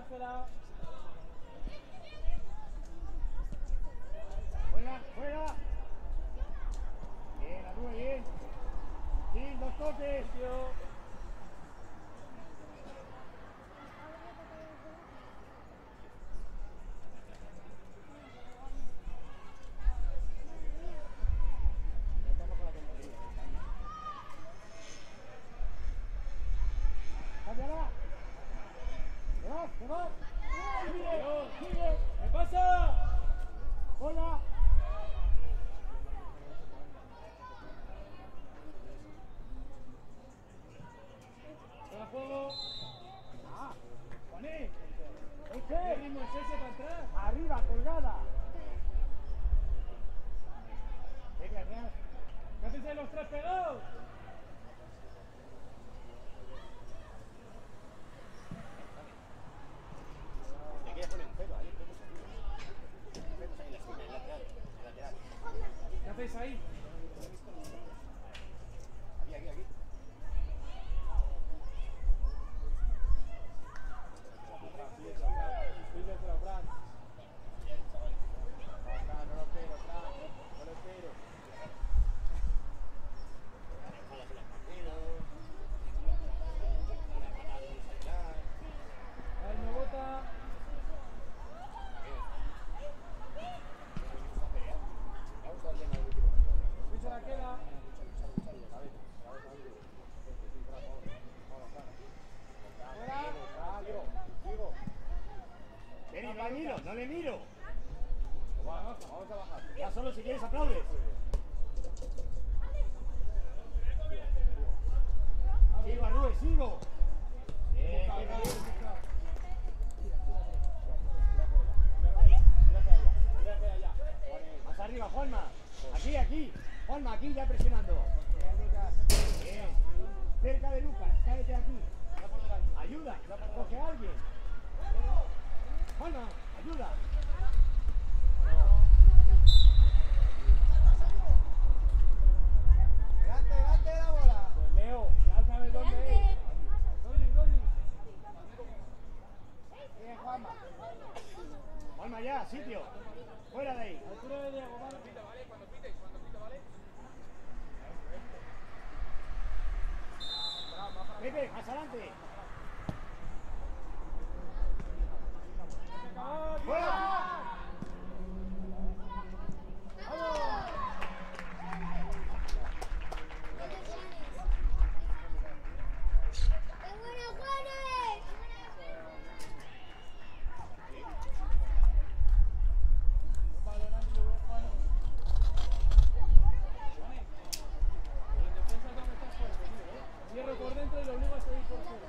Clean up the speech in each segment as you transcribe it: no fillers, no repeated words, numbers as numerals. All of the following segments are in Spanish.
Ángela. Juega, juega. Bien, la tuve bien. Sí, dos toques. Cámbiala. Te vas. Sigue. ¿Qué pasa? Hola. Para juego. Ah, poné. ¿Qué ritmo es ese para atrás? Arriba, colgada. Venga, atrás. ¿Qué hacéis ahí los tres pegados? Te quieres poner un pelo ahí, pelos ahí en la esquina, en el lateral. ¿Qué hacéis ahí? Aquí. Pídetelo, Fran. No lo espero. Ahí me bota. ¿Quién se la queda? Vení, no le miro. Vamos a bajar. Ya solo si quieres aplaudes. Sigo, Arrue, sigo. Bien. Más arriba, Juanma. Aquí. Juanma, aquí ya presionando. Bien. Cerca de Lucas, cállate aquí. Ayuda, coge a alguien. Juanma, ayuda. Delante la bola. Pues Leo, ya sabes dónde es. Doli. Bien, Juanma. Juanma ya, sitio. Fuera de ahí. Altura de Diego, ¿vale? Cuando pite, ¿vale? Pepe, más adelante. ¡Fuera! Cierro por dentro y lo obligo a seguir por fuera.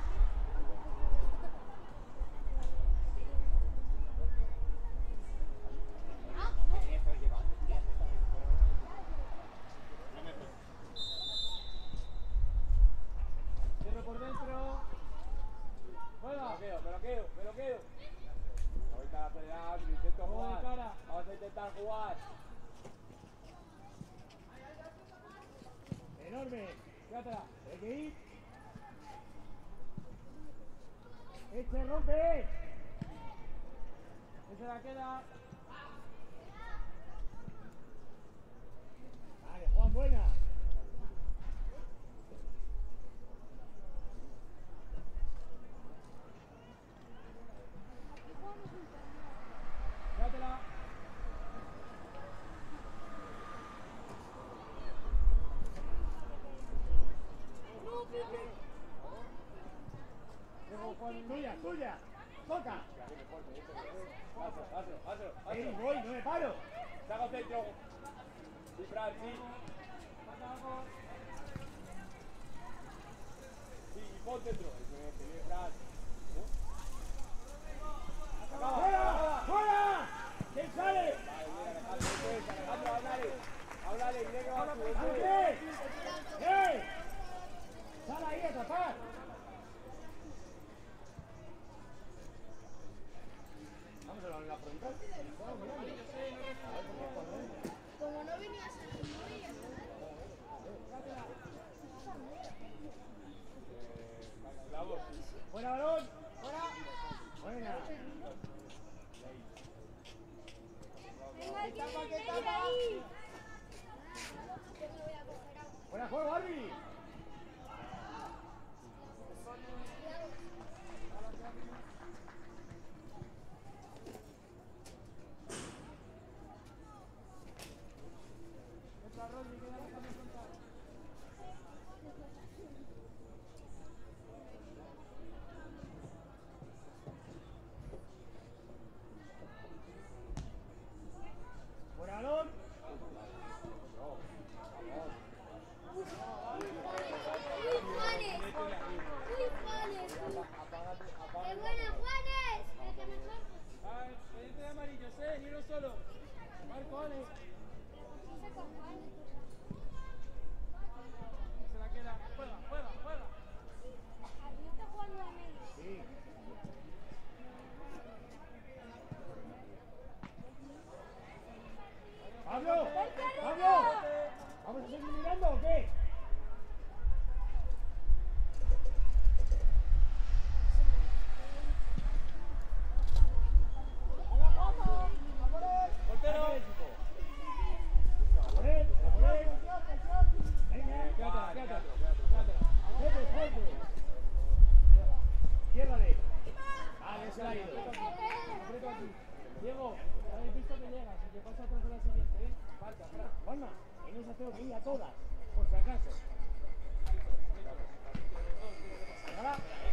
Cierro por dentro. Juega. Me lo quedo. Ahorita la pelea, intento jugar. Cara. Vamos a intentar jugar. Enorme. Quédatela. Hay que ir. Este rompe. Ese la queda. Vale, Juan, buena. Quédatela. Dejo Juan. Tuya. Toca. Hazlo. Ey, voy, no me paro. Saca centro. Sí, Fran, sí. Sí, y pon dentro. Bien, Fran. ¡Fuera! ¿Quién sale? Alejandro, háblale, dile que va a subir. ¡Ángel! ¡Eh! ¡Sal ahí a tapar! Vamos a la frontal. Como no venías a ¡Fuera, balón! ¡Fuera! Bueno, Marco, Ale. Se la queda. Juega, juega, juega. Sí. ¡Pablo! ¡Pablo! ¿Vamos a seguir mirando o qué? Portero. ¡A por él! ¡A por él! ¡Venga! Quédatela, quédatela. ¡Fuerte, fuerte! Ciérrale. Vale, se la ha ido. Concreto aquí. Diego, ya habéis visto que llega, así que pasa atrás de la siguiente, ¿eh? Falta, atrás. Juanma, en esa tengo que ir a todas, por si acaso. Sácala.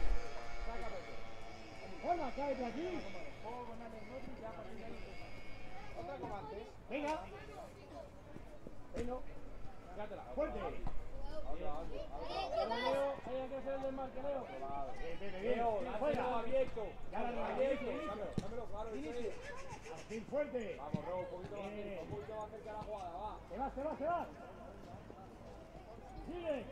Juanma, cállate aquí. Juego con Alex Modric, ya a partir de ahí. Otra como antes. Venga. Bueno, Quédatela. fuerte. Leo, ahí hay que hacer el desmarque, Leo. Bien, fuera. Abierto. Ya la Abierto. abierto. Dámelo, claro, Inicio. Al fin fuerte. Vamos, Robo, un poquito más cerca, un poquito más cerca de la jugada, va. Se va, se va, se va. Sigue.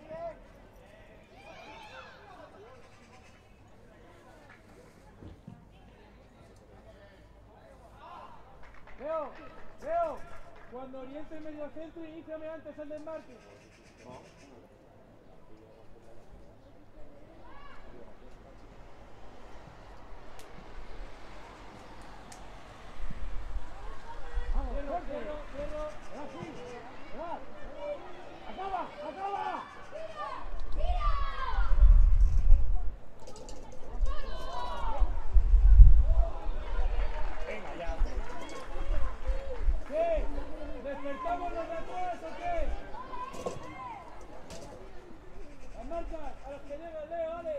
Leo, Leo, cuando oriente el medio centro, iníciame antes el desmarque. Vamos, Cierro, fuerte. cierro, cierro. Se va, sí. Se va. Acaba, acaba. Venga ya. ¿Qué? ¿Despertamos los de atrás o qué? Las marcas, a los que llegan, Leo, vale.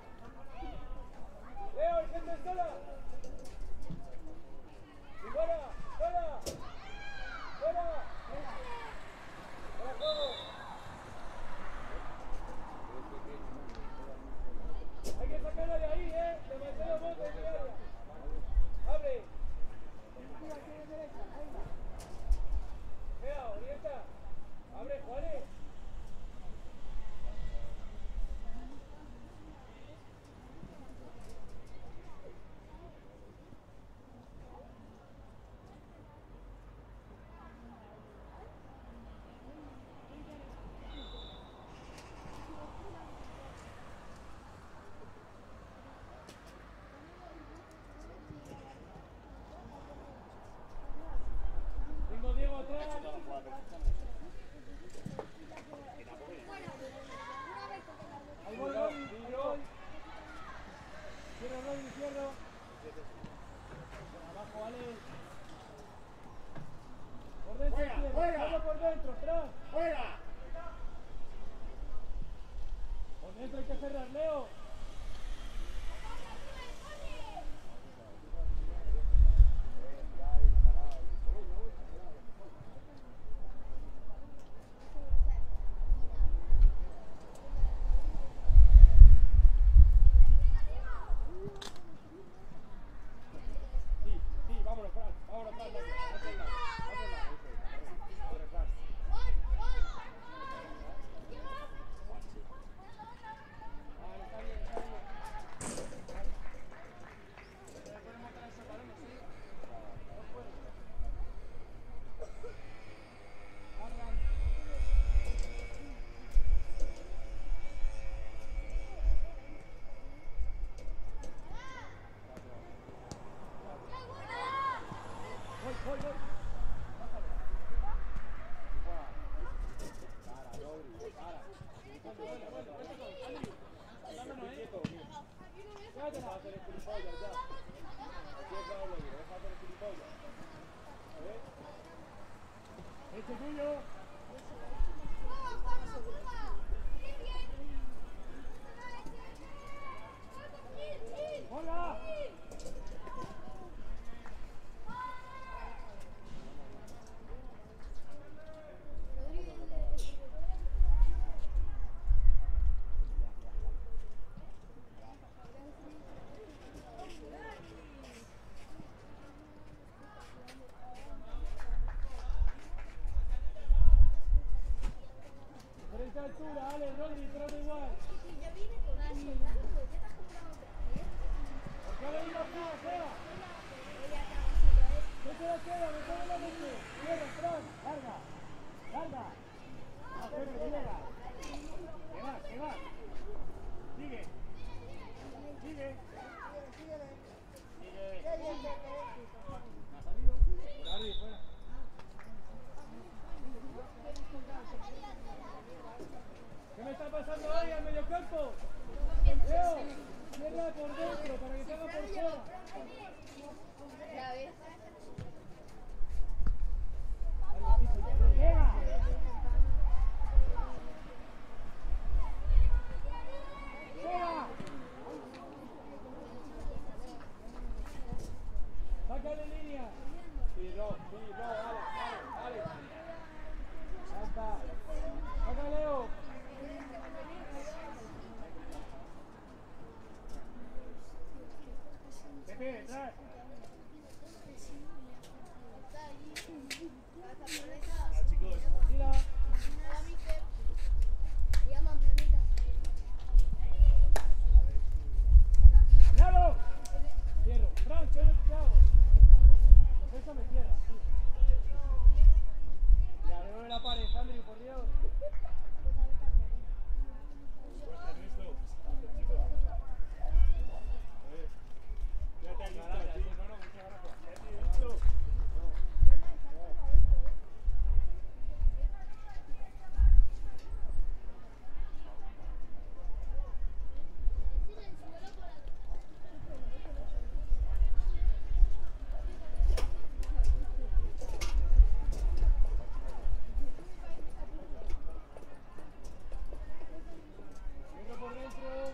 Leo, hay gente sola. Y fuera, fuera. Fuera. Fuera juego. Hay que sacarla de ahí, demasiado bote en el área. Abre. Vea, orienta. Abre, Juanes. Tengo Diego atrás. Ahí voy, Rodri, ahí voy. Cierro, Rodri, cierro. Abajo, Ale. Por dentro, Fuera, cierro. fuera. Todo por dentro, atrás. Fuera. Por dentro hay que cerrar, Leo. Sí, sí, vámonos, Fran. Vámonos, Fran. Dale, dale, dale. Abre, Fran. Vale, está bien. queda, me la mente. Cierra, Fran, larga. Larga. A Pepe, que llega. Que va. Sigue. Sigue. ¿Ha salido? Por arriba, fuera. ¿Qué me está pasando ahí al mediocampo? Leo, cierra por dentro para que se haga por fuera. Ya ves. Llega. Llega. Sácale línea. Tiro, dale. Salta. Saca Leo. Pepe, detrás. Tira. ¡Claro! Cierro. Fran, que no te hago. Defensa me cierra. Y alrededor de la pared, Andrew, por Dios. Fuerte, Ernesto. Ya te has listo, sí. No, muchas gracias. Ya te has listo. Dentro por dentro.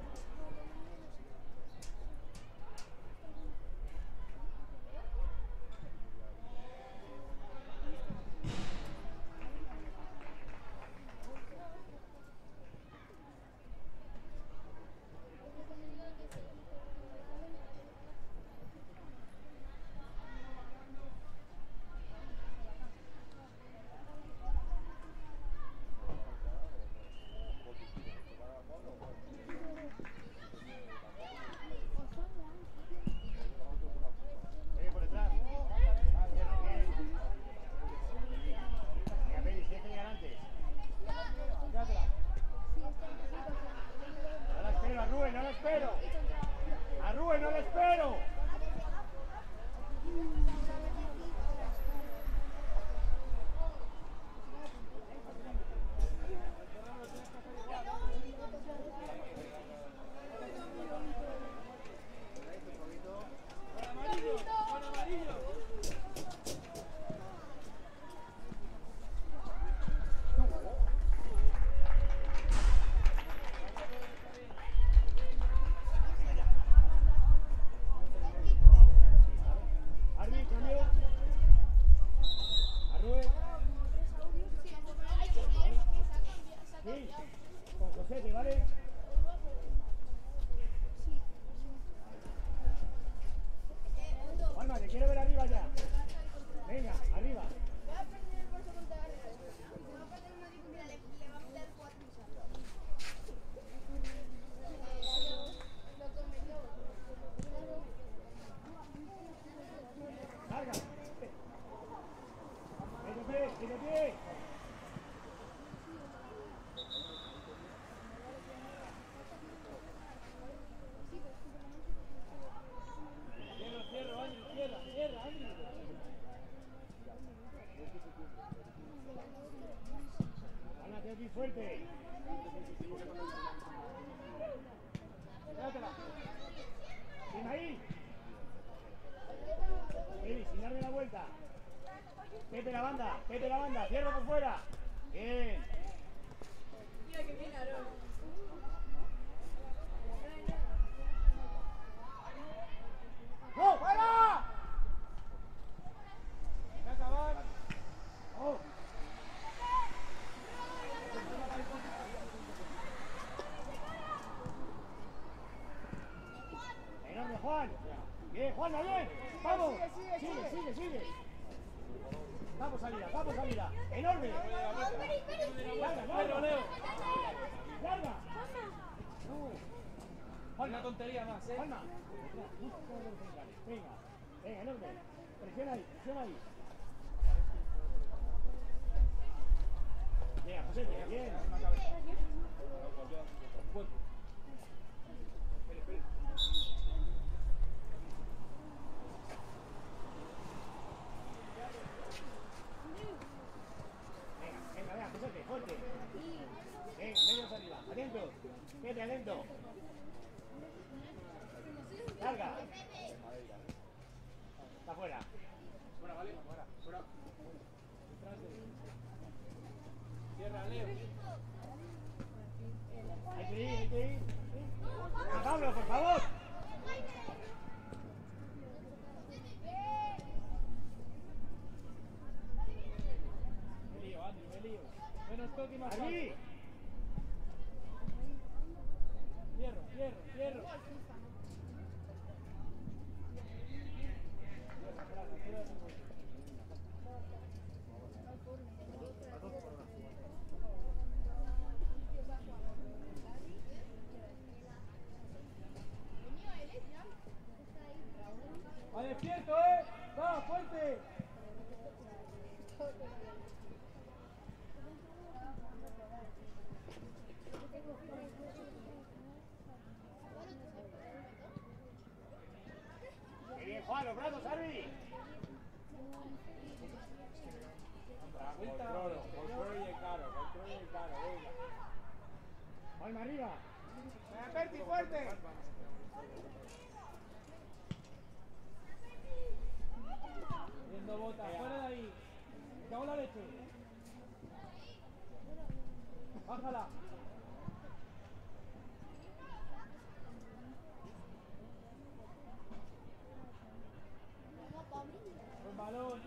Por detrás. Venga, Peri, si es que llegan antes. Quédatela. No la espero, a Rubén, no la espero. A Rubén, no la espero. Armin, cambio. A Rubén. Sí, con José, ¿vale? Juanma, te quiero ver arriba ya. Venga, arriba. Larga. Vete, pie. Cierra, Andrew. Gánate aquí fuerte. Quédatela. Sin ahí. Eli, sin darme la vuelta. Pepe la banda, cierra por fuera. Bien. Mira que bien, Aarón. ¡No, fuera! Hay que acabar. ¡Oh! Enorme, Juan. Bien, Juan, bien. Vamos. Sigue. Vamos, salida. Enorme. Larga. Larga. No. Una tontería más, Juanma. Venga, enorme. Presiona ahí, presiona ahí. Bien, José, bien. Venga, venga, José, fuerte. Venga, medios arriba. Atento. Vete, atento. Larga. Está fuera. Fuera, vale. Fuera. Cierra, Leo. Hay que ir, hay que ir. ¡A Pablo, por favor! Me lío, Andrew, me lío. Menos toque y más ¡Allí! fácil. Hierro. ¡Va despierto, ¡Va, fuerte! ¡Qué bien, Juan! ¡Los brazos, Arby! Control y el caro, venga. ¡Palma arriba! ¡Venga, Berti, fuerte! Viendo bota, fuera de ahí. Me cago en la leche. Bájala. Buen balón.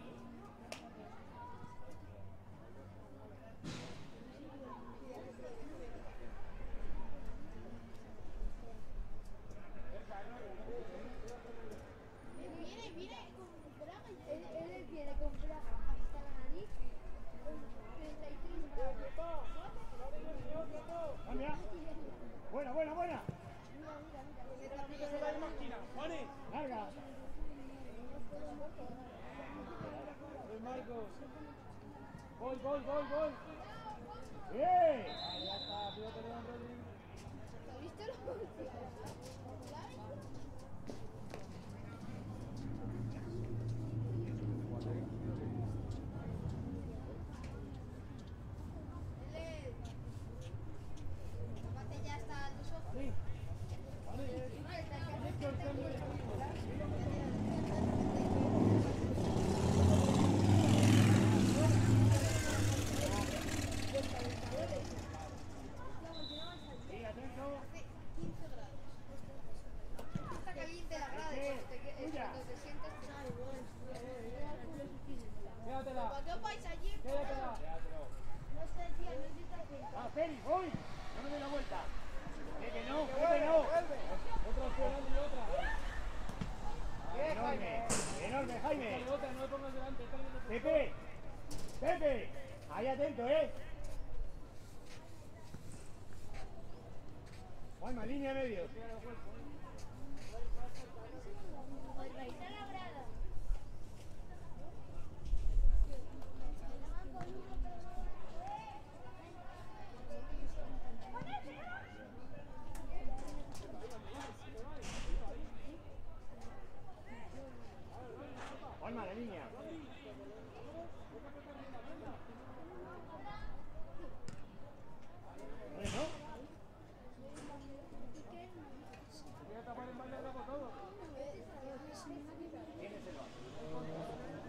Él viene con braga hasta la nariz. 33 grados. ¡Cambia! ¡Buena! ¡Larga! Marcos. Gol. ¡Bien! Ya está, pivote de Don Rodri. ¿Lo viste lo? Ya está el uso. Sí. Sí, atento. 15 grados. Está caliente la grada cuando te sientes. Quédatela. ¿Para qué os vais allí? Quédatela. No sé, tía, no sé. ¡Ah, Félix, voy! ¡No me doy la vuelta! ¡Que no! Otra esperando y otra. ¡Enorme, Jaime! Dale, otra, no le pongas delante. ¡Pepe! Ahí atento, Juanma, línea medio. Está labrada. Juanma, la línea. Bueno. Voy a tapar en banda de por todo. ¿Quién es el otro?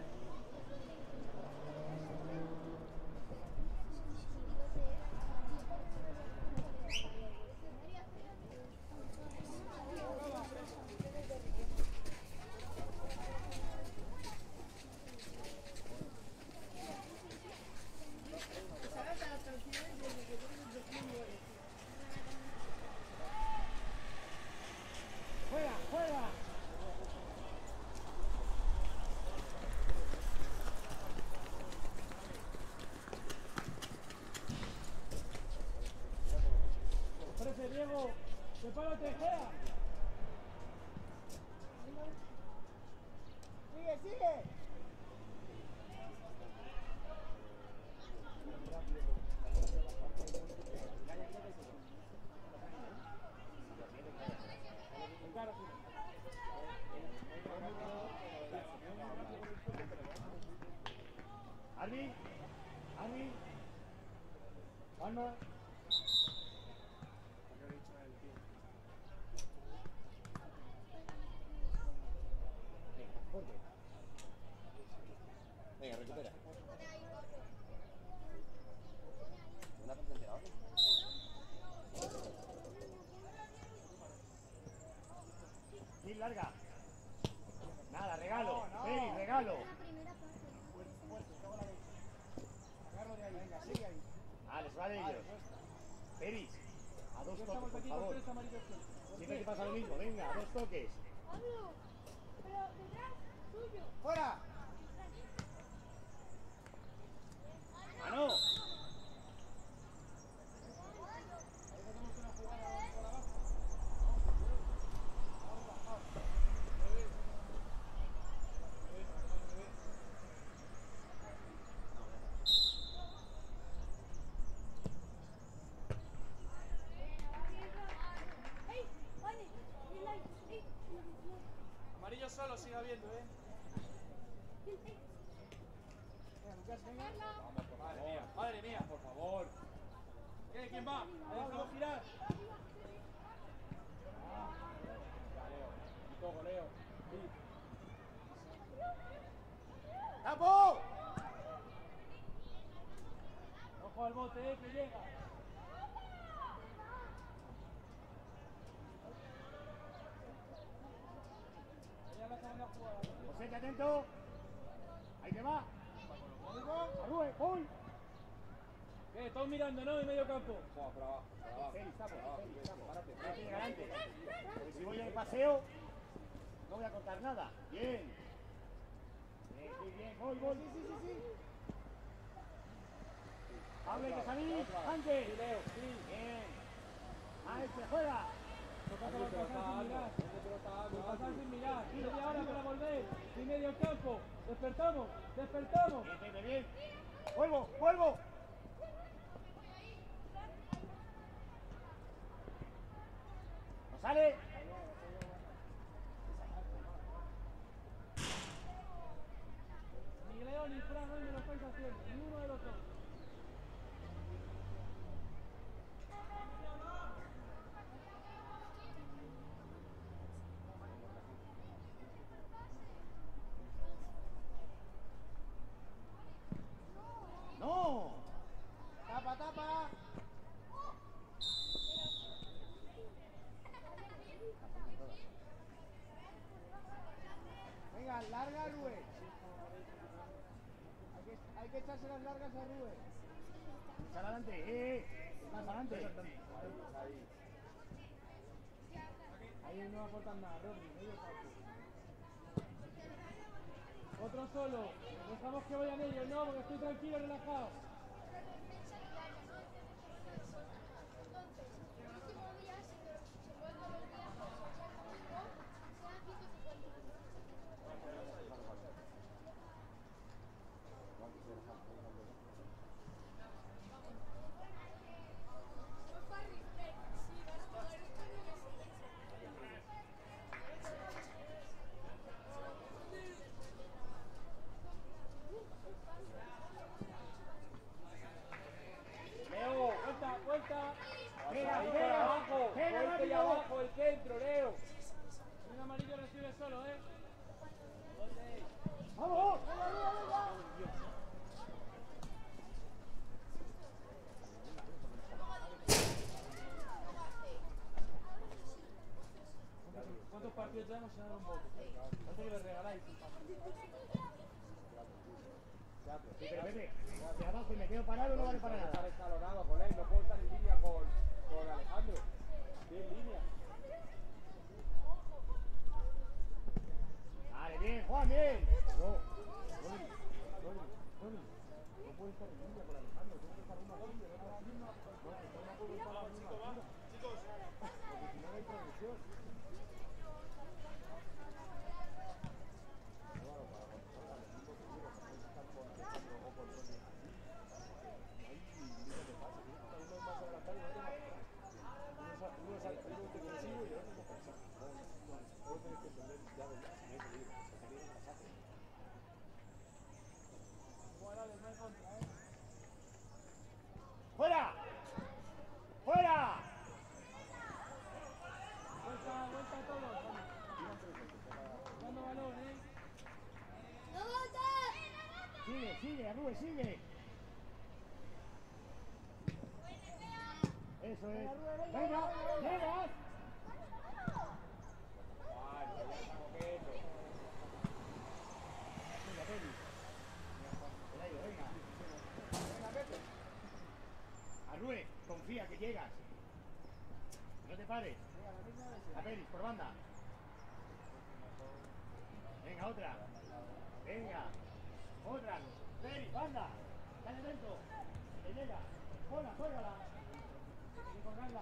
¡Juega! Ofrece, Diego. Prepárate, Gea. ¡Sigue! calma. Venga, Jorge. Venga, recupera. ¿Una pendiente ahora? Sí, larga. Nada, regalo. Peri, regalo. Agarro de ahí, venga, sigue ahí. Les va de ellos. Peris, a dos toques, por favor. Siempre te pasa lo mismo, venga, a dos toques. Pablo, pero detrás, tuyo. ¡Fuera! ¡Mano! Amarillo solo, siga viendo, Venga, Lucas, venga. Vamos, por favor. Madre mía, por favor. ¿Qué? ¿Quién va? ¿Ha dejado girar? Ya, Leo. Y todo, Leo. Sí. ¡Tapo! Ojo al bote, que llega. Ya la segunda jugada. José, atento. Ahí te va. Arrue, voy. ¿Qué? Todos mirando, ¿no? En medio campo. Joder, por abajo, por abajo. Félix, tapo, Por abajo. Félix, tapo. Párate, Ahí párate. tiene delante. Porque si voy al paseo, no voy a contar nada. Bien. Bien, sí, bien. Voy. Sí. Pablo, hay que salir. Antes. Sí, Leo, sí. Bien. Ahí se juega. Pasar sin mirar. Media hora para volver. Y medio campo. Despertamos. Bien. Vuelvo. ¿No sale? Ni Leo ni Fran hoy me lo estáis haciendo. Ni uno de los dos. ¡No! ¡Tapa! Venga, larga, Rue. Hay que echarse las largas a Rue. Más adelante, más adelante. Ahí no aportan nada, Rodri, medio campo. Otro solo. Dejamos que vayan ellos, no, porque estoy tranquilo, relajado. Leo, vuelta. Pega, Abajo, pega, vuelta y rápido. abajo, el centro, Leo. Un amarillo recibe solo, ¡Vamos! ¿Cuántos partidos llevamos sin dar un voto? ¿Cuánto que le regaláis? Sí, pero vete, hacia abajo y me quedo parado, no vale para Estar nada. escalonado con él, no puedo estar en línea con Alejandro. Estoy en línea. Vale, bien, Juan, bien. No, Tony, no puedes estar en línea con Alejandro, tienes que estar uno aquí, el otro aquí. No, que no puedo estar a la misma altura. Porque si no, no hay progresión. ¡Fuera! sigue, Rubén, sigue. Eso es. Venga, llegas. Venga, Peli. Venga. Venga, Pepe. A Rubén, confía que llegas. No te pares. A Peli, por banda. Venga, otra. Venga. Otra. Peli, banda. Dale dentro. Que llega. Ponla, juégala. Hay que colgarla.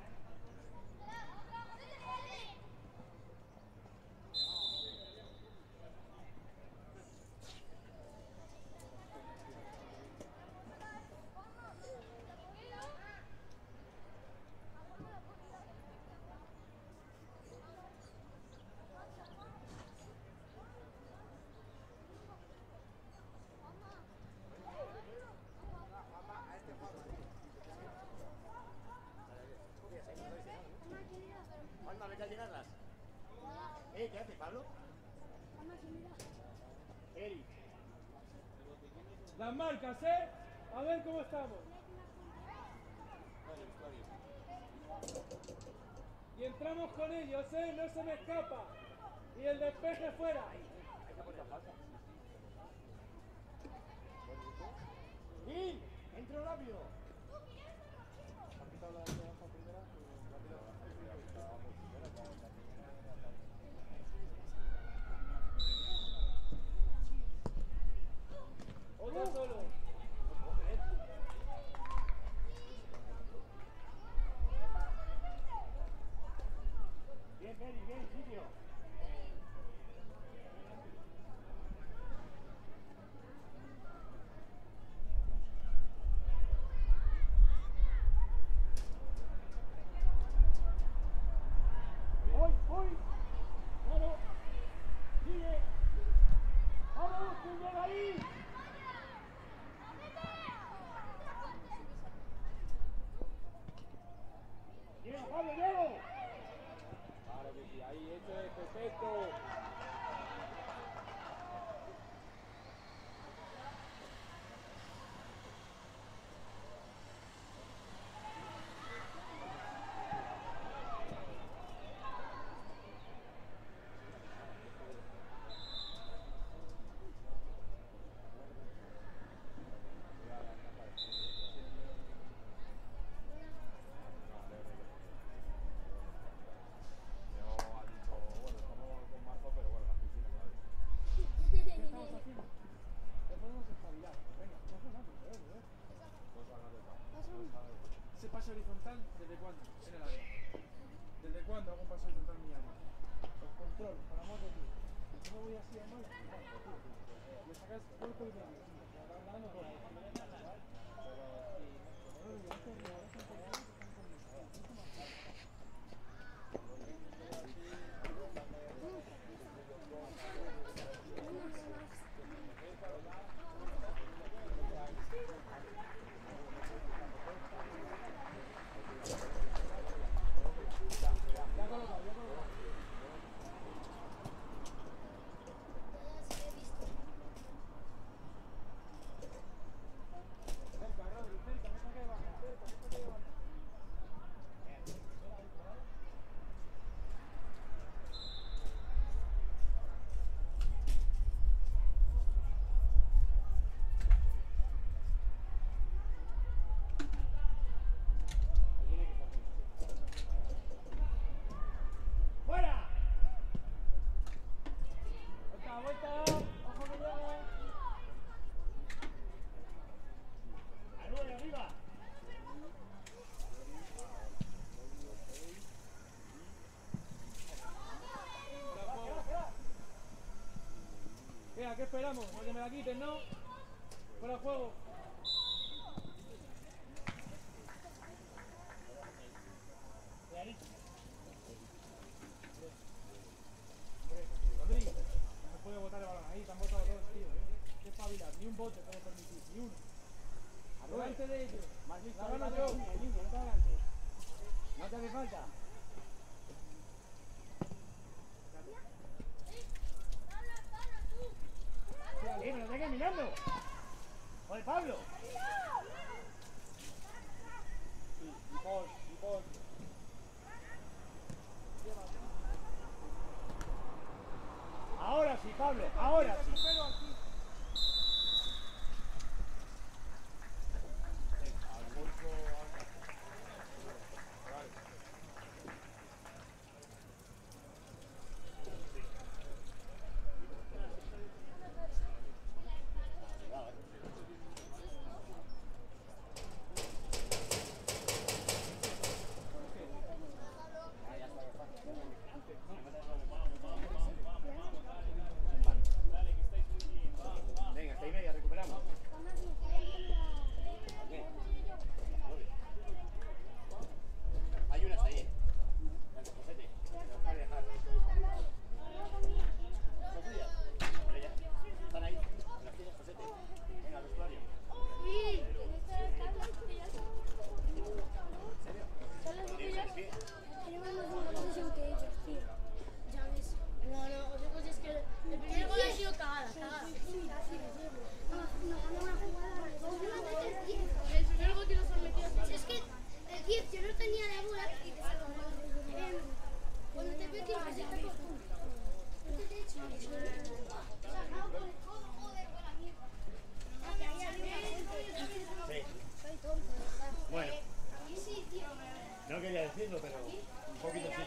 Juanma, vete a llenarlas. ¿Qué hace, Pablo? Eri. Las marcas, ¿eh? A ver cómo estamos. Y entramos con ellos, ¿eh? No se me escapa. Y el despeje fuera. ¡Gil! ¡Entro rápido! Otra solo. Bien, Peri, bien, sitio. ¡Hoy! ¡Claro! ¡Sigue! ¡Vamos! ¡Que llega ahí! ¡Llego, Pablo, llego! Claro que sí, ahí, eso es perfecto. ¿Ese pase horizontal desde cuándo? En el área. ¿Desde cuándo hago un pase horizontal en mi área? El control, por amor de Dios. ¿Cómo voy así a mal? Le sacas cuerpo y medio. ¡Fuera! Vuelta, ojo que llega. ¡Arriba, arriba! Venga, ¿qué esperamos? A que me la quiten, ¿no? Fuera juego. Rodri, no puede botar el balón ahí, te han botado dos, tío, Qué espabilar, ni un bote puede permitir, ni uno. Adelante de ellos. Más listo, La gano adelante, yo. el niño, no te adelante. No te hace falta. ¡Me lo tengo mirando! sí, Pablo, ahora sí. Recupero aquí. Venga, hasta y media, recuperamos. Hay unas ahí. Josete, nos puede dejar. ¿Son tuyas? Hombre, ya. Están ahí. ¿Las tienes, Josete? Venga, al vestuario. No, otra cosa es que el primer gol ha sido cagada. El primer gol que nos han metido. Es que el 10 yo no tenía la bola y te saco. Cuando te metes vas a estar por punto. Bueno, no quería decirlo, pero un poquito sí.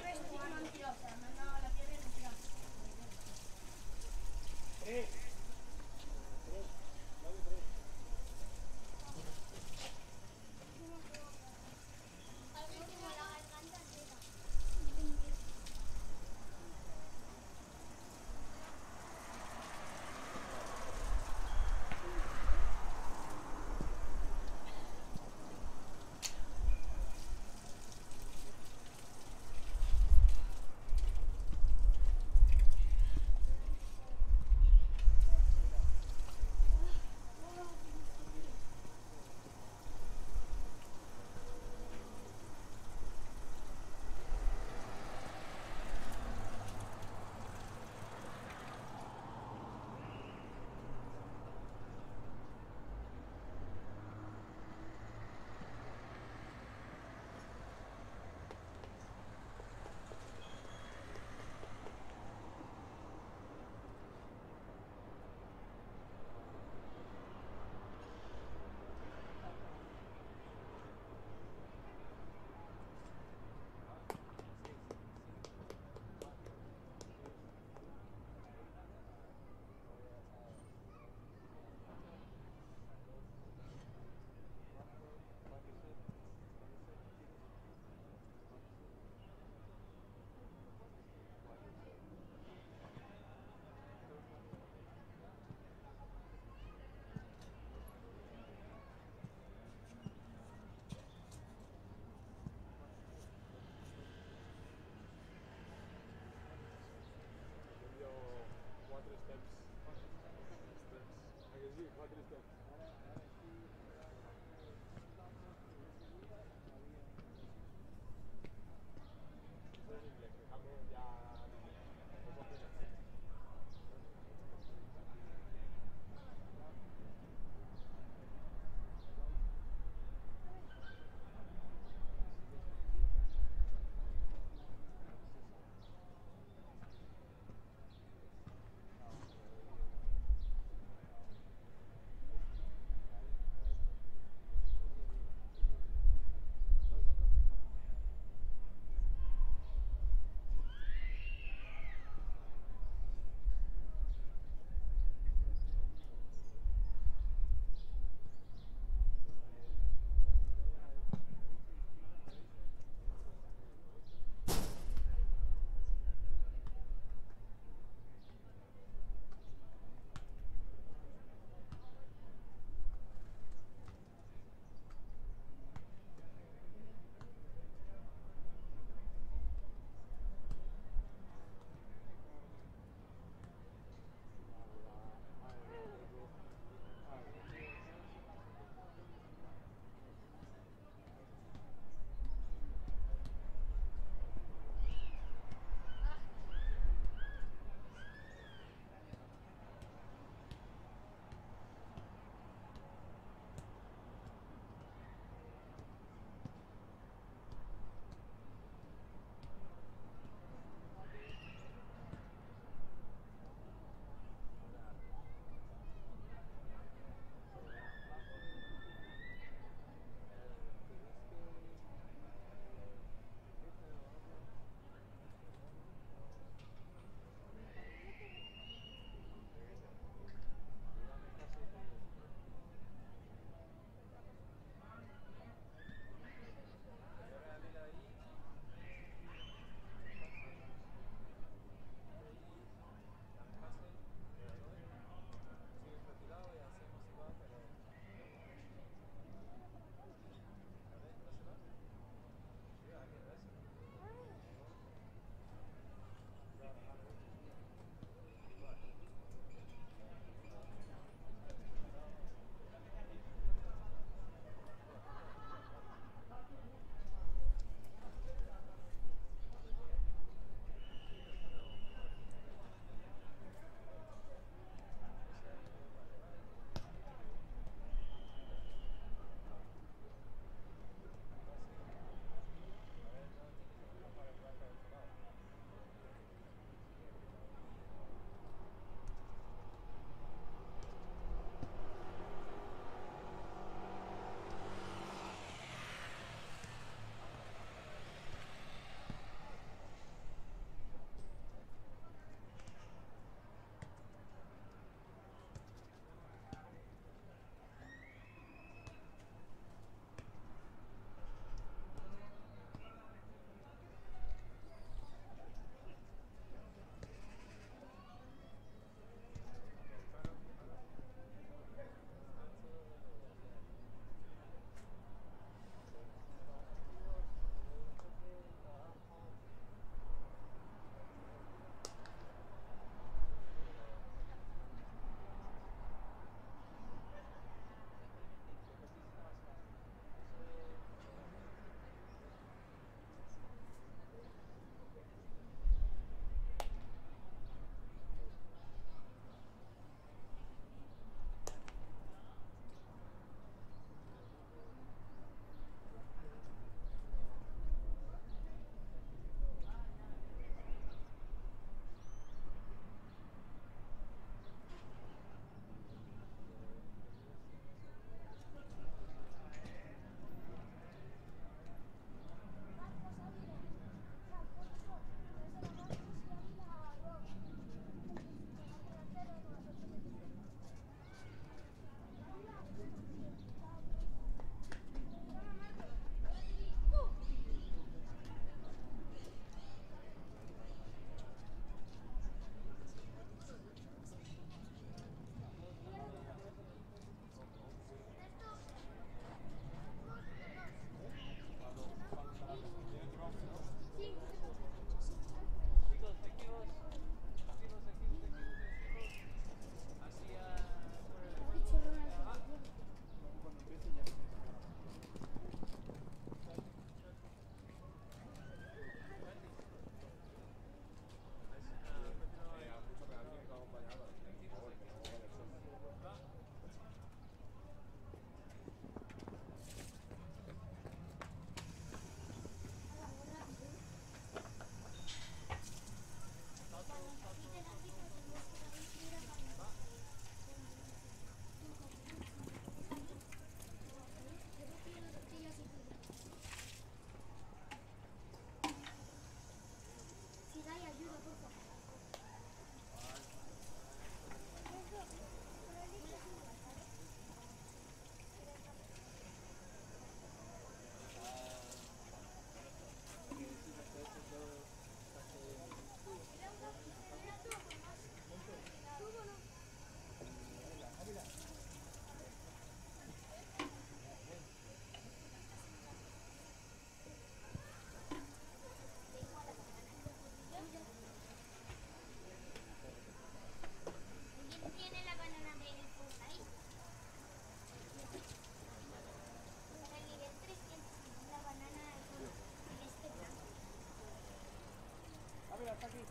hasta aquí.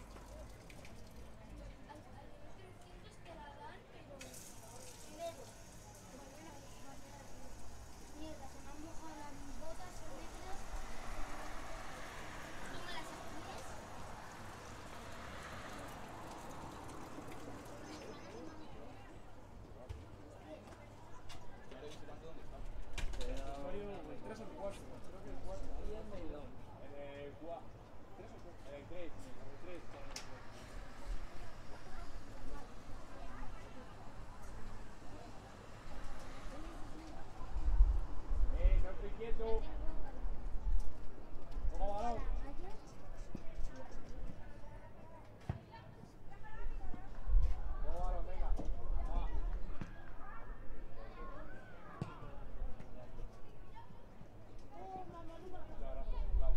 Te la dan, pero primero. Mierda, se me han mojado las botas, son negras. No me las apuntes. Usuario, el 3 o el 4. Creo que el 4. En el 4. En el 3. No estoy quieto. Toma balón. Toma balón, venga. Va. Muchas gracias, bravo.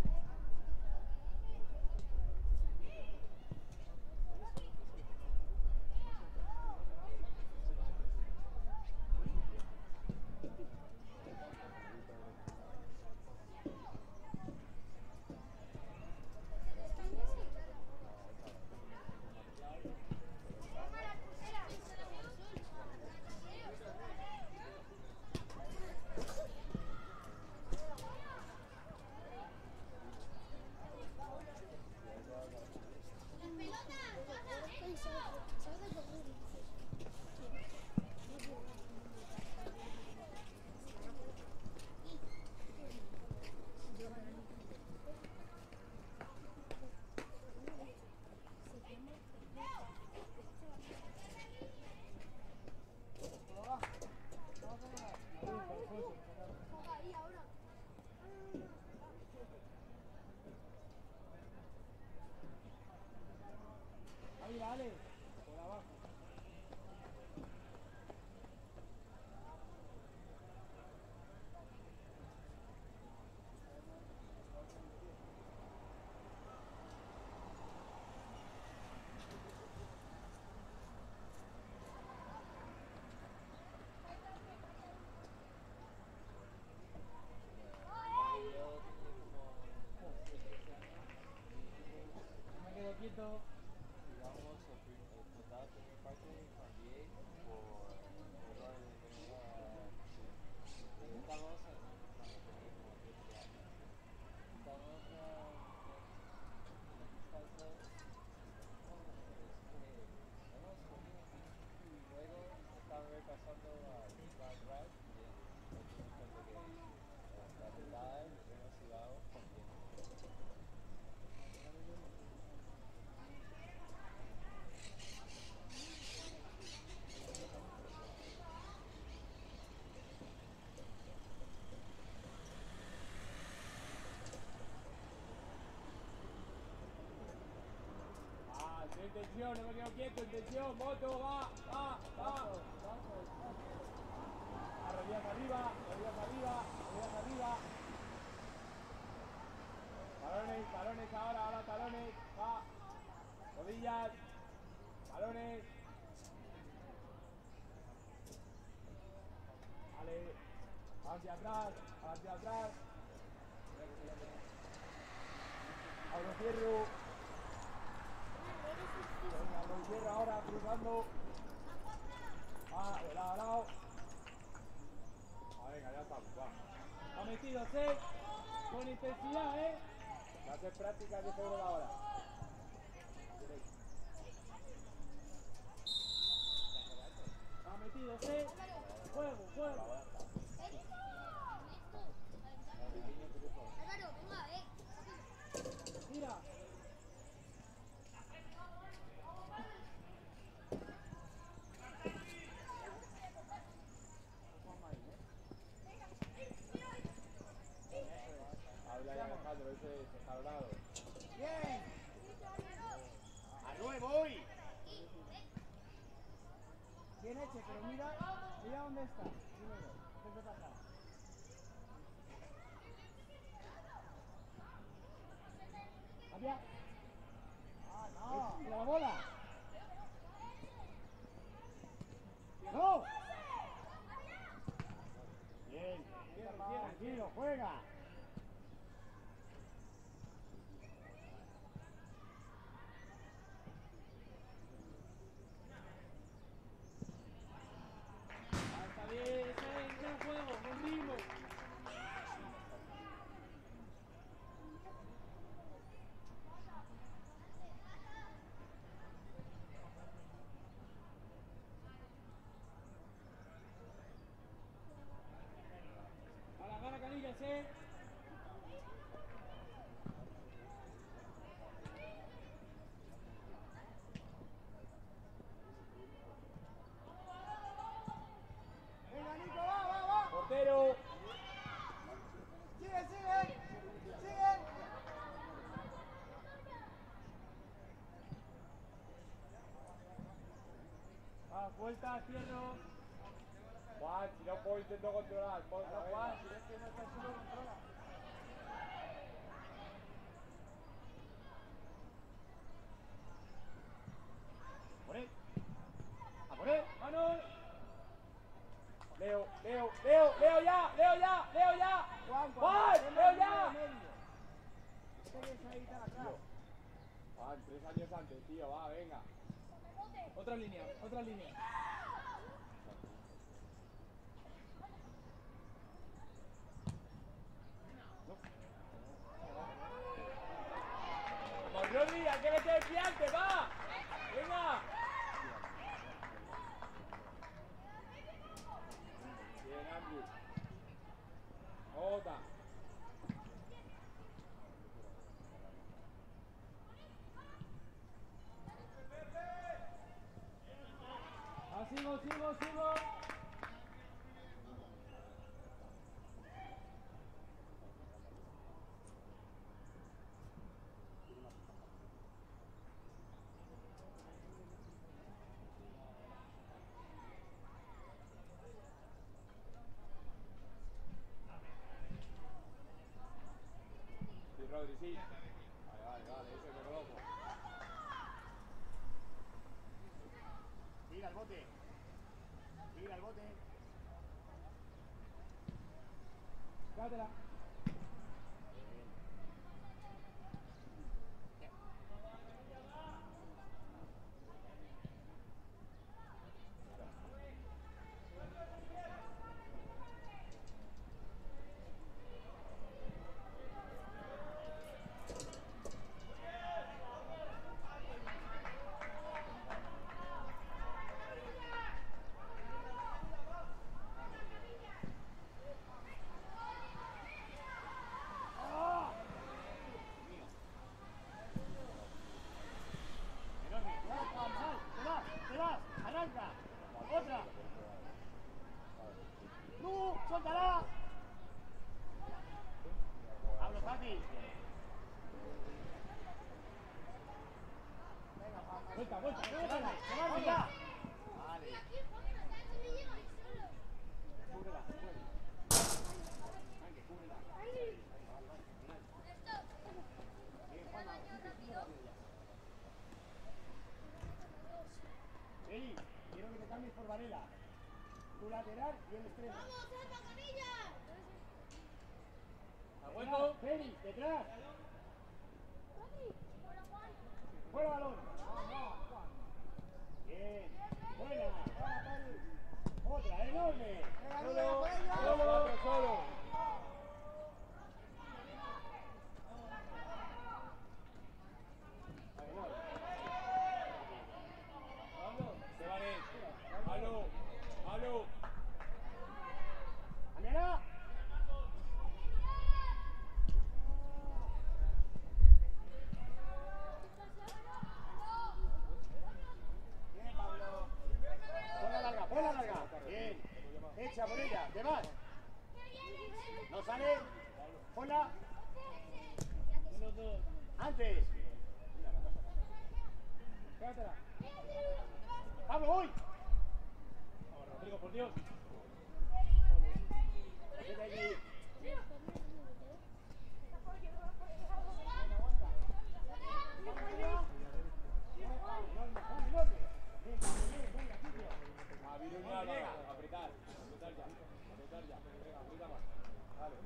Ahí, dale. Por abajo. Me quedo quieto. Digamos, explotar la primera parte cambié por error de tener estamos cuando tenía como 13 años. Estamos hemos comido y luego estaba repasando al Bad Ride y nos dimos cuenta que la verdad hemos jugado también. Intención, no me quedo quieto, intención, moto, va. Rodillas arriba. Talones ahora talones, va. Rodillas, talones. Vale, hacia atrás. Ahora cierro. Venga, lo cierro ahora, cruzando. De lado a lado. Venga, ya estamos, va. Ha metido, con intensidad, Va a hacer práctica de sobre la hora. Ha metido, Juego. Álvaro, venga, Tira. Habla ya Alejandro, ese es escalonado. Bien. ¡A 9 voy! Bien hecho, pero mira dónde está. Primero, antes de pasar. Cambia. No. Mira la bola. No. Bien. Tranquilo, juega. vuelta, cierro. Juan, si no puedo intento controlar. Porfa, Juan, venga. si ves que no estás solo, controla. ¡Por él! ¡A por él! ¡Manos! Leo ya. Juan, Leo ya. Ustedes ahí están atrás. Juan, 3 años antes, tío, va, venga. Otra línea, otra línea. Vamos, Rodri, hay que meter el fiante, va. Venga. Bien, Andrew. Otra. Ah, sigo. Sí, Rodri, sí. Vale, eso es loco. Tira al bote. Quédatela. Te vas, arranca. Otra. ¡No! ¡Suéltala! Hablo fácil. Vuelta. ¡Se va ya! Vale. Cúbrela. Eli, quiero que te cambies por Varela. Tu lateral y el extremo. ¡Vamos, Alba Canilla! ¡A hueco! Feli, detrás. ¡Fuera balón! Bien. Buena. Otra, enorme. Solo. Se van Aló. ¡Anera! Bien, Pablo. Ponla larga. Bien. Echa por ella. ¿Qué más? No sale. Ponla. Antes. Quédatela. Pablo, voy. Vamos, Rodrigo, por Dios. Vete aquí. A Viruñal, apretar ya. Venga, aprieta más. Vale.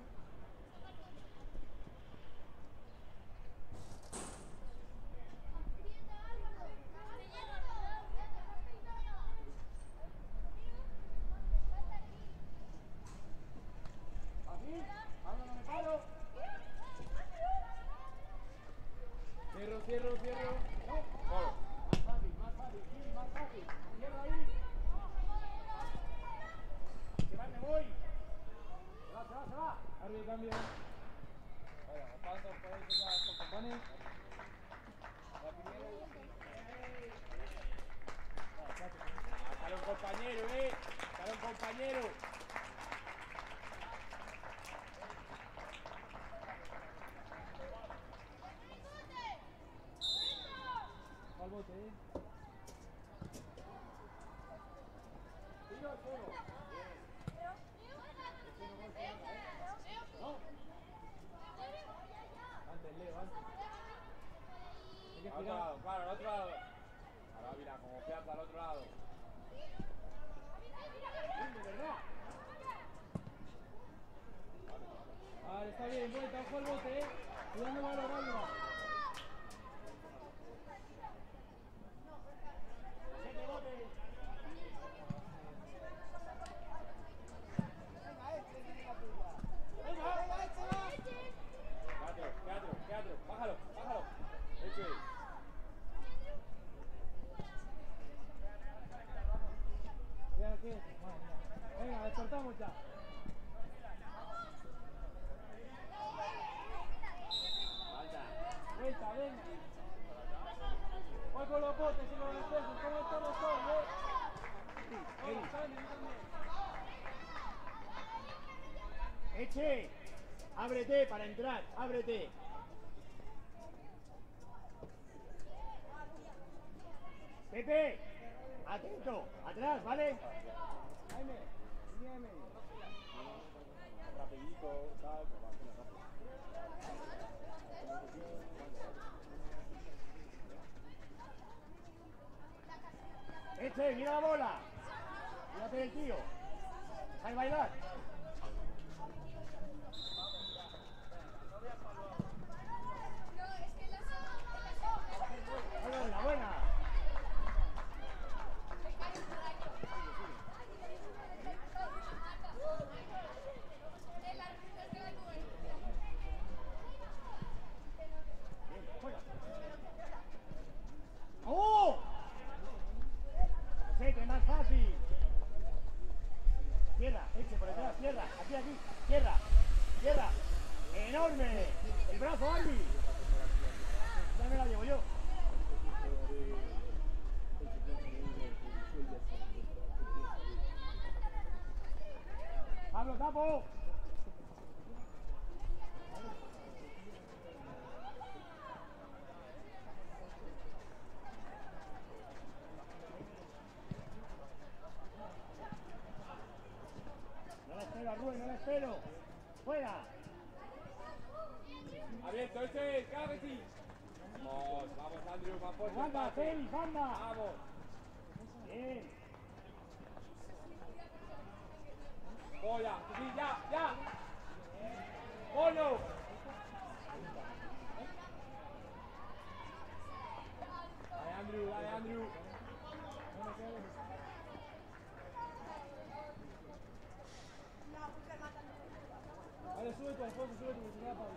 Así. Ahora no me paro. Cierro. Solo. Más fácil, sí, más fácil. Cierra ahí. Se va, me voy. Se va. Árbitro, cambio. Venga, ¿cuántos podéis usar estos Vane. La primera Sale un compañero, Sale un compañero. Al bote, fuego. No. Antes, Leo, antes. Hay que Al otro girar. lado, claro, al otro lado. Ahora mira, como confianza al otro lado. De verdad. Vale, está bien, vuelta, ojo al bote, cuidando a la válvula. Siete botes. Quédate, bájalo. Eso es. Mira, ¿qué? Madre mía. Venga, despertamos ya. Vuelta, venga. Voy con los botes y los reflejos, ¿cómo estamos todos, Hola, Tani, también. Eche. Ábrete para entrar, ábrete. Pepe, atento, atrás, ¿vale? Jaime, línea de medio. Rapidito, tal, pero va a hacerlo rápido. Eche, mira la bola. Mírate del tío. Deja de bailar. Buena, buena. ¡Oh! José, que es más fácil. Cierra, Eche por detrás, cierra. Aquí, cierra. Cierra. ¡Enorme! El brazo, Andy. Ya me la llevo yo. Pablo, tapo. No la espero, Rubén, no la espero. Fuera. Abierto, ese es, claro que sí. Vamos, Andrew, más fuerte. Banda, Félix, banda. Vamos. Bien. Boya, sí, ya. Polo. Dale, Andrew. Vale, sube tú, Alfonso, sube tú, que se queda Pablo.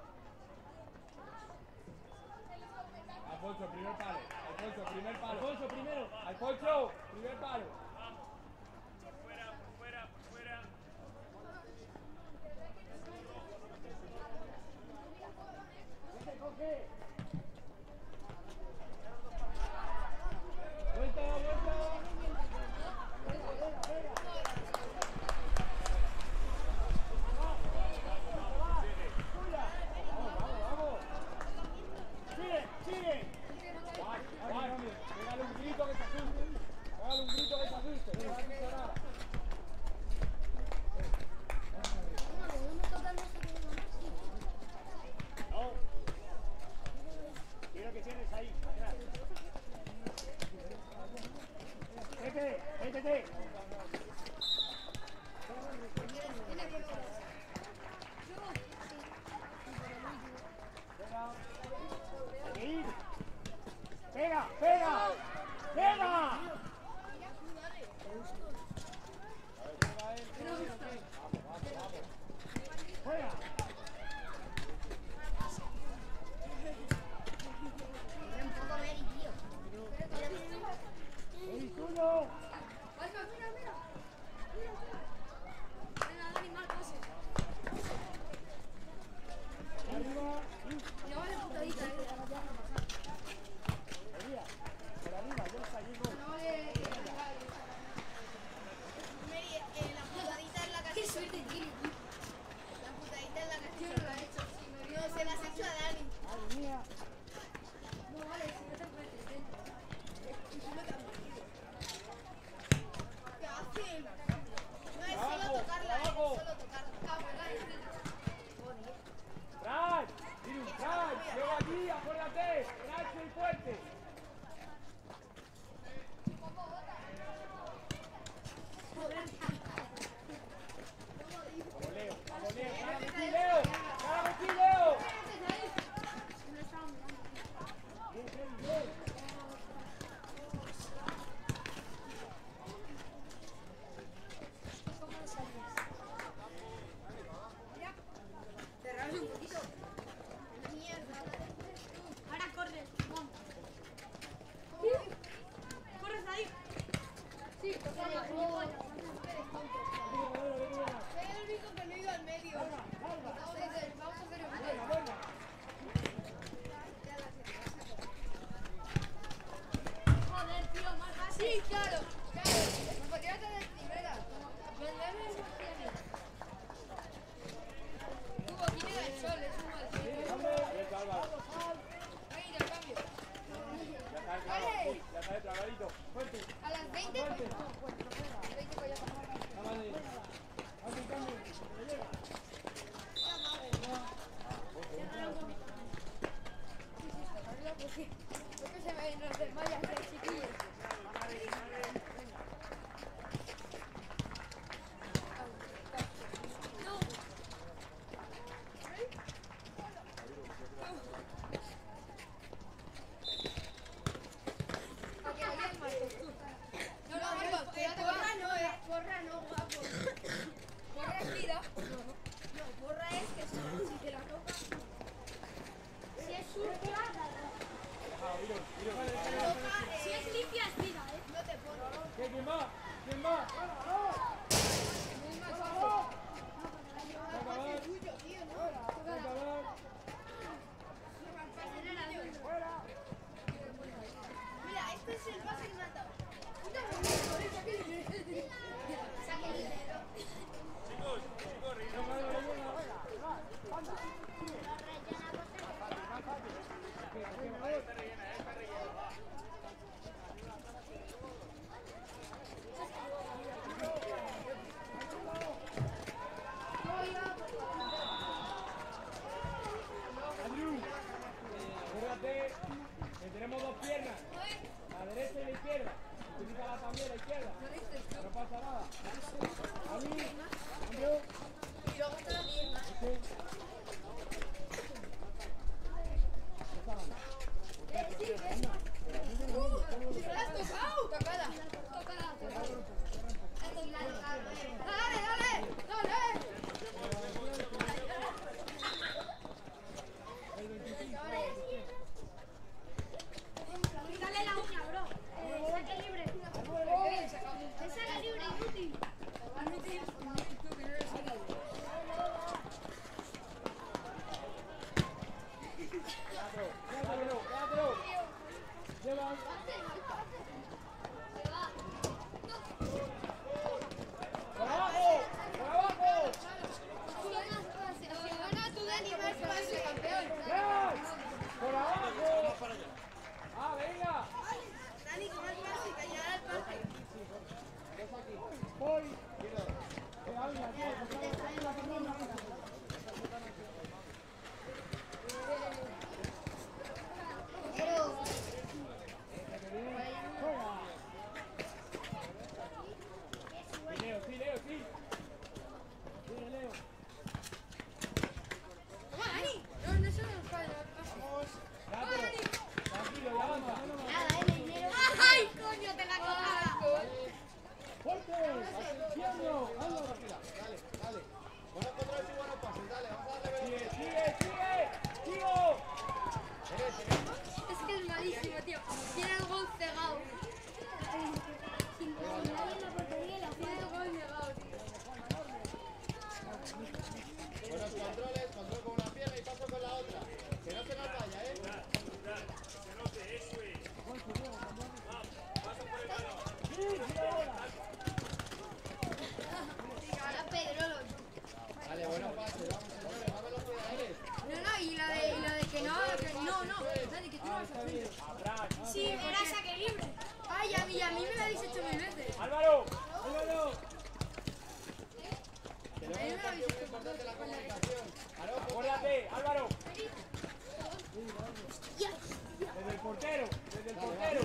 Alfonso, primer palo. Alfonso, primero. Alfonso, primer palo. Vete, coge. Vuelta. Vamos. Sigue. Pégale un grito que se asuste. No va a hacer nada. No. Quiero que cierres ahí, atrás. Vete. Hay que ir. Pega. Fuera. ¡Eres tuyo! Mira. Venga, Dani, mal pase. Arriba. No vale putadita, Por arriba, ya está, llego. No vale Claro, claro. Me podría hacer de primera. Tuvo aquí en el sol, es un mal tío. Ahí está Álvaro. Ahí, de cambio. Ya está el clavo, sí, ya está dentro, Alvarito. Fuerte. A las 20, pues. 20 voy a pasar. Cámara ahí. Haz un cambio. Que llega. Porque se me nos desmayas, chiquillos. Porra no, guapo. Porra es vida. No, porra es que si te la toca. Si es sucia, si es limpia es vida, ¿eh? No te porra. ¿Quién va? ¿Quién va? Muy más fácil. Va a acabar. Tuyo, tío, ¿no? Va a acabar. Mira, este es el pase que me ha dado. Andrew, acuérdate que tenemos dos piernas, la derecha y la izquierda. Utilízala también la izquierda. No pasa nada. Ali, Andrew. Y luego está la pierna. ¿La has tocado? Tocada. Tocada. Dale, dale, dale. Dale la uña, bro. Saque libre. Esa es libre, inútil. Quédatelo. Lleva. ¡Por abajo! ¡Por abajo! Si gana tú, Dani, vas a ser campeón. ¡Yes! ¡Por abajo! ¡Ah, venga! Dani, que más fácil que llegar al pase. Voy. Sí, Leo, sí. Sí, Leo. Toma, Dani. No, eso no nos falla. Gato, tranquilo, ya avanza. ¡Ay, coño, te la cagada! ¡Fuerte! ¡Atención! ¡Hazlo! Dale. Buenos controles y buenos pases, dale, vamos a darle ¡Sigue! ¡Sigo! Es que es malísimo, tío. Tiene el gol cegado. Tiene el gol negado, tío. buenos controles, control con una pierna y paso con la otra. Que no se nos vaya, ¿eh? Ahora Pedro. Dale, buenos pases, vamos, señores, más velocidad eres. No, y la de que no, Dani, que tú no vas a hacer. Sí, era saque libre. Ay, a mí me lo habéis hecho 1000 veces. ¡Álvaro! Que luego en el partido es muy importante la comunicación. ¡Acuérdate, Álvaro! Desde el portero. Dale.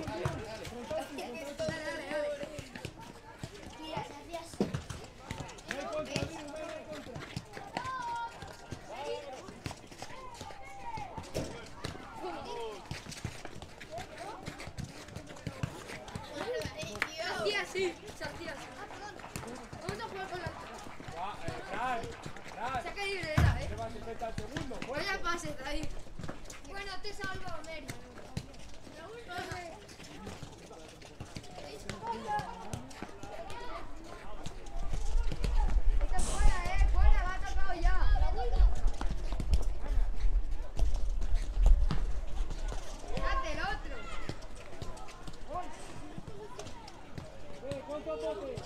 No hay contra, Dino, no hay contra. Se hacía así. Vamos a jugar con la... Fran, Saca libre era, lleva 60 segundos. Vaya pases ahí. Bueno, te salvo, Mary. Está fuera, fuera, va tocado ya. Date el otro. los botes.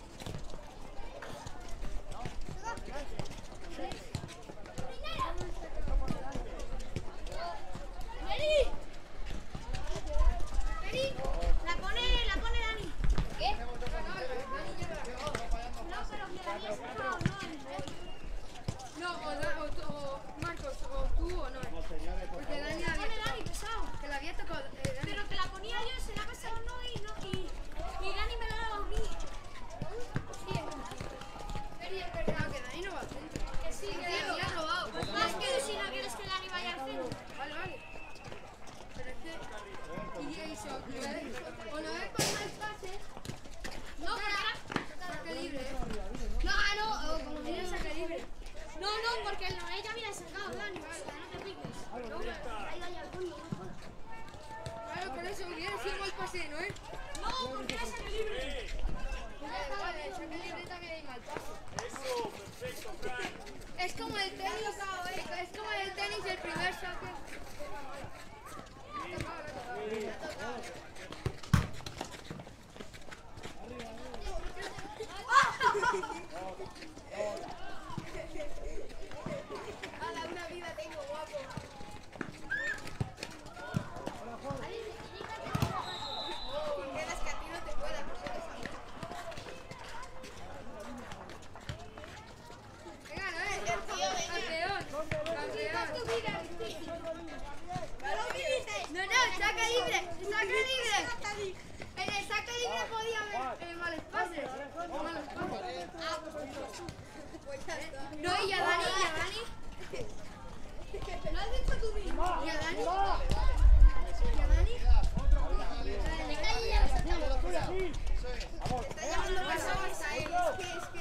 La pone Dani. ¿Qué? No, pero que la había sacado, No, o Marcos, o tú o no. Porque Dani no. Pone Dani, pesado. que la había tocado. Dani. Pero que la ponía yo, se la ha pasado no y Dani me la ha dado a mí. Sí, Que Dani no va al centro. que sí, que la había robado. más que si no quieres que Dani vaya al centro. Vale. Pero es que... Y eso, o no es con más pases, No, porque era... saque libre, ¿eh? No, como viene el saque libre. No, porque el Noé ya viene sacado, Dani. O sea, no te piques. Ahí vaya el coño, Claro, por eso hubiera sido mal pase, ¿no? no, porque era saque libre. Vale, el saque libre también hay mal pase. Es como el tenis, es como el tenis el primer saque. Ala, una vida tengo, guapo. Quieres que a ti no te pueda, pues eres amigo. Venga, no, el tío, campeón. No, saca libre. En el saque libre podía haber malos pases. No, y a Dani. ¿Lo has dicho tú mismo? ¿Y a Dani? Está llamando personas a él. Es que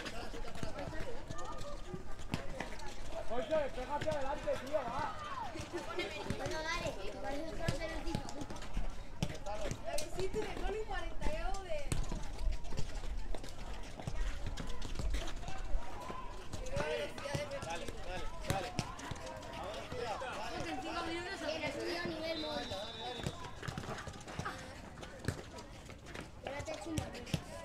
Oye, pégate adelante, tío, va. Bueno, dale, parece que no te lo digo. sí, tú le pones 40 y algo de... Dale. Porque en 5 minutos Bien, ha subido a nivel móvil. Ahora te echo una vez.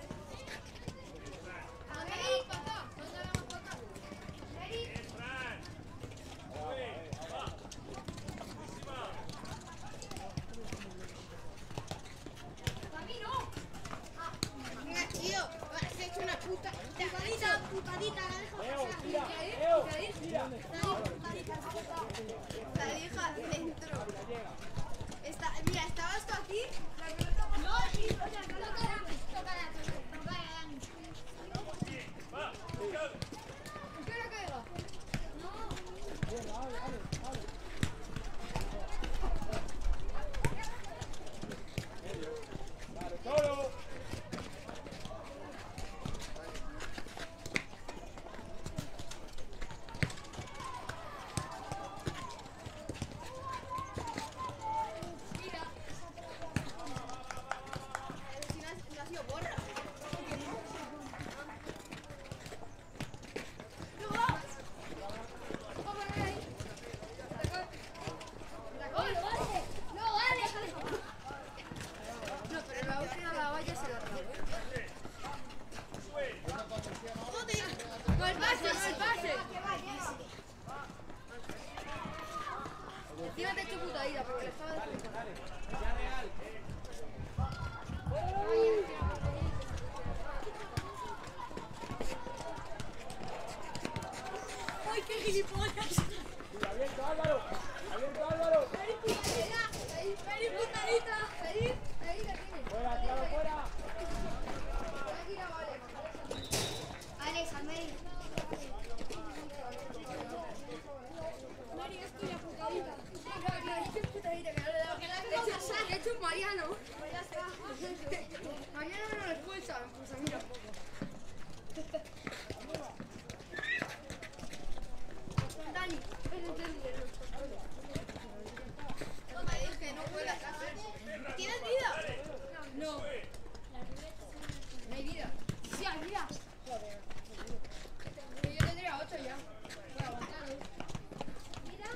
Venga, tío, has hecho una puta... Putadita, la dejo Leo, pasar. tira. La deja al centro. Mira, estabas tú aquí, la pelota... No, sí, o sea, toca Dani. ¿Por qué no caiga? Solo. Si no ha sido borra. No, pero la última la valla se la robó. ¡No el pase! Encima te he hecho puta ida porque le estaba descontando. ¡Ay, qué gilipollas! Abierto, Álvaro. ¡Feliz putadita! Ahí la tienes. Fuera, tíralo fuera. Aquí la vale. Alex, a Mary. Mary, es tuya, putadita. Qué putadita que no le he dado. ¿Qué ha hecho Mariano? Mariano no lo expulsa, pues a mí tampoco. Dani, es el tendero. Es que no fue la casa. ¿Tienes vida? No. No hay vida. Sí, hay vida. Yo tendría 8 ya. Para aguantar. Mira.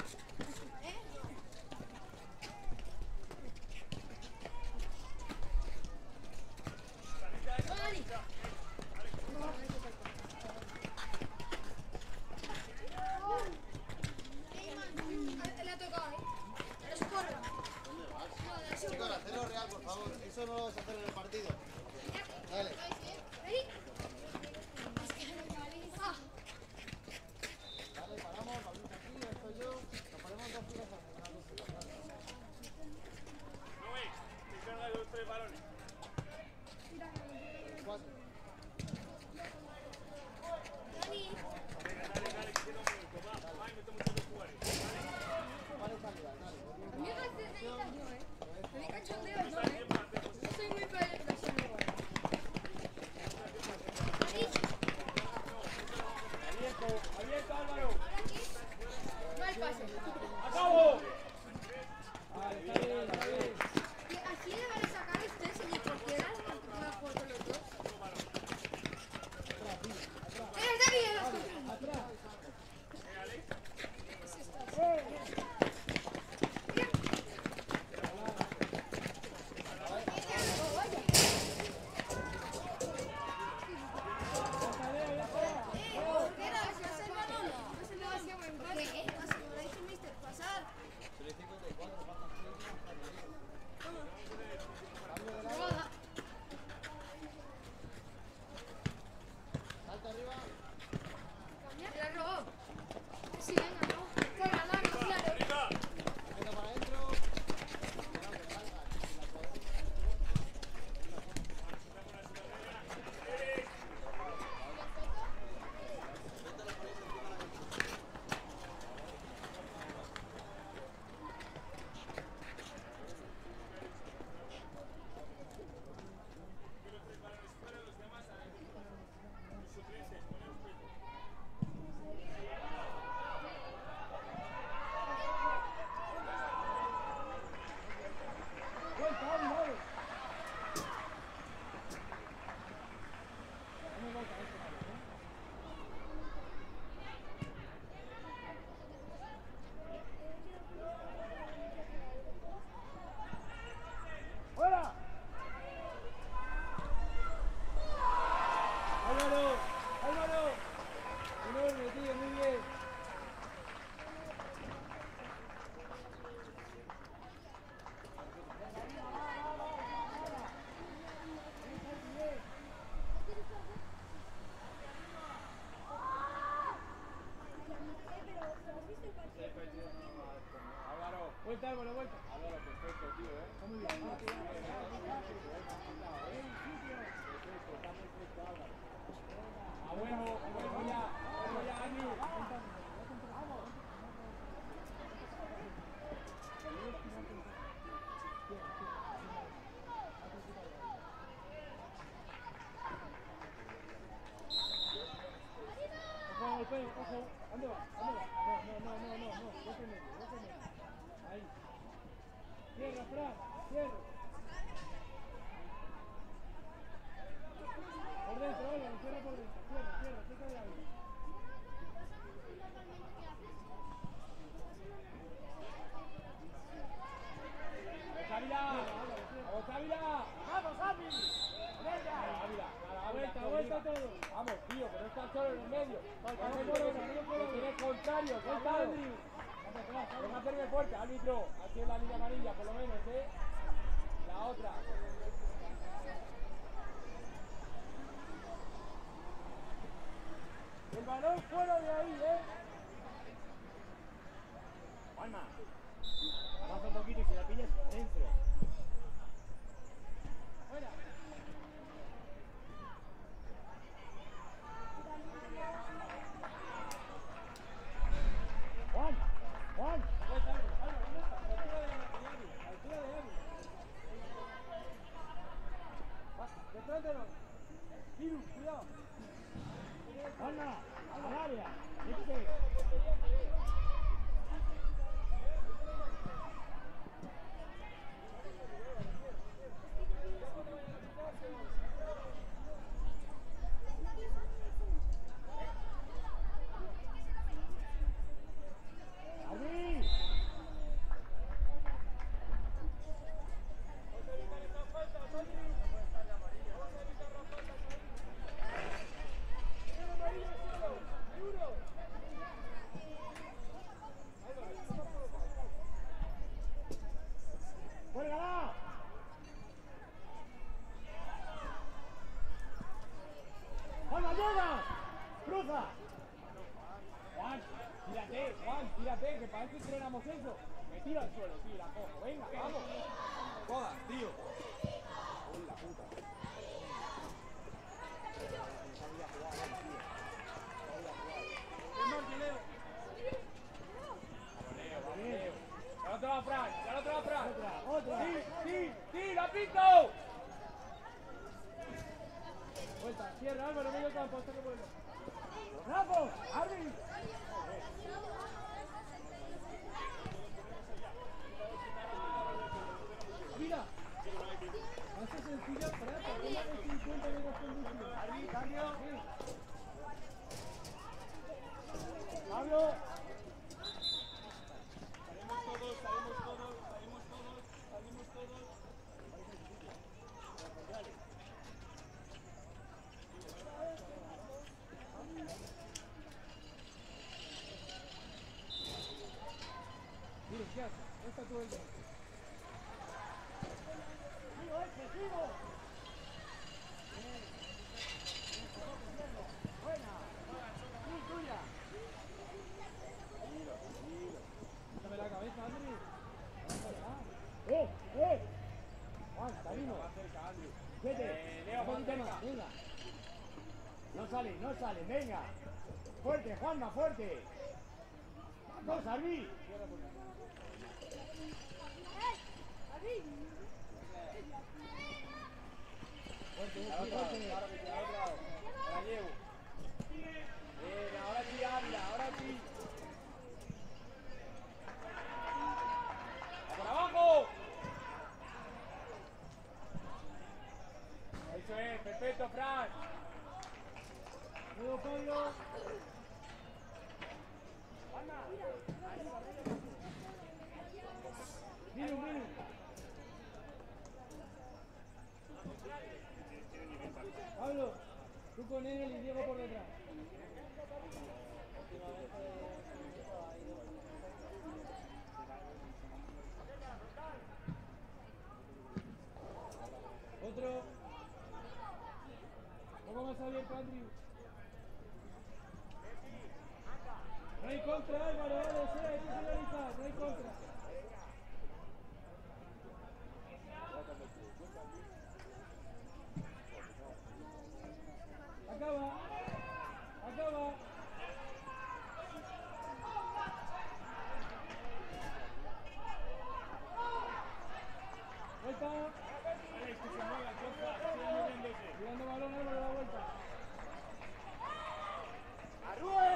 Dani. Abierto, Álvaro. Mal pase. ¡Acabo! Vale, está bien, está bien. ¿Así le van a sacar a usted, señor cualquiera? ¿Va a jugar con los dos? ¡Está bien! Atrás. ¡Fuera! ¡Álvaro! ¡Álvaro! Enorme, tío, muy bien. Álvaro, vuelta, Álvaro, vuelta. Álvaro, perfecto, tío, está muy bien. A huevo ya, Andrew. Ojo, golpeo, ojo. ¿Dónde va? ¿Dónde va? No. Golpe medio. Ahí. Cierra, Fran, cierra. Por dentro, Álvaro, cierra por dentro. Cierra, cerca de Álvaro. ¡Ávila! ¡Vamos, Ávila! ¡Venga! Ávila, vuelta todo. Vamos, tío, que no estás solo en el medio. Que tienes contrario, suelta, Andrew. Deja hacerme fuerte, árbitro. Aquí es la línea amarilla, por lo menos, ¿eh? La otra. El balón fuera de ahí, ¿eh? Palma. Avanza un poquito y si la pillas dentro. Fuera. Juan. Detrás de los. Kiru, cuidado. Juanma, al área. Este. ¡Cuélgala! ¡Juan, llega! ¡Cruza! Juan, tírate, que parece que entrenamos eso. Me tiro al suelo, tío, la cojo. Venga, vamos. Jodas, tío. Uy, la puta. Cierra, Álvaro, medio campo, hasta que vuelva. ¡Bravo! ¡Abri! Mira. Hace sencillo, para que venga de 50 de los conductores. Arbi, cambio. Pablo. Salimos todos. Mira, ¿qué hace? ¿Dónde está todo el día? ¡Sigo, sigo! ¡Buena! ¡Sí, tuya! Dame la cabeza, Andri. Juan, salimos. Vete. Leo, Un poquito más, venga. No sale, venga. Fuerte, Juanma, fuerte. Vamos, Arbi. Ahora la llevo. Bien, ahora sí, Ávila, ahora sí. ¡Por abajo! Eso es, perfecto, Fran. Luego, Pablo. Minu. Pablo, tú con él y Diego por detrás. Otro. ¿Cómo más abierto, Andrew? No hay contra, Álvaro, hay que finalizar, no hay contra. Acaba. Vuelta. Mirando balón, Álvaro, da vuelta. ¡Arrue!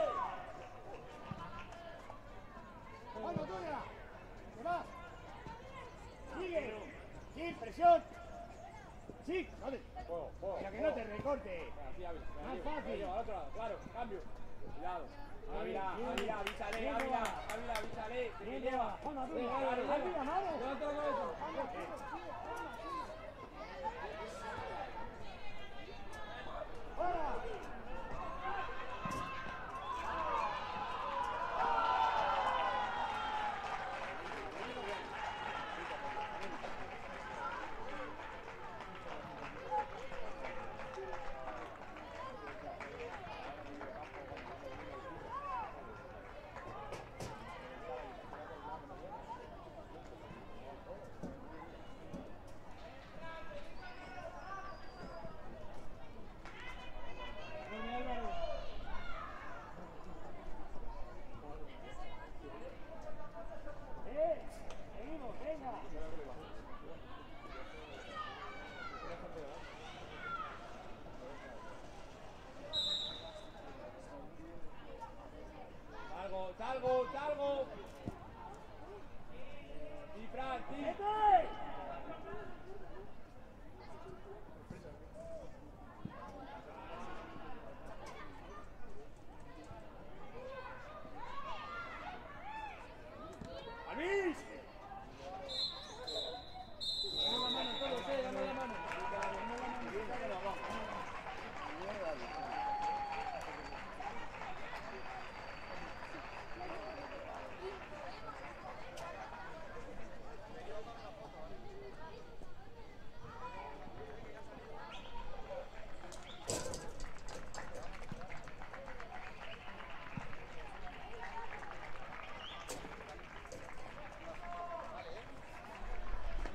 Bueno, tuya. ¿Qué más? ¡Sigue! ¡Sí, presión! Sí, vale. Para que no te recorte. Más fácil. Al otro lado, claro, cambio. Cuidado. Ávila, avísale, avísale. Que Bien, lleva. Juanma, tú. Claro, Arriba, mano. levanta la cabeza.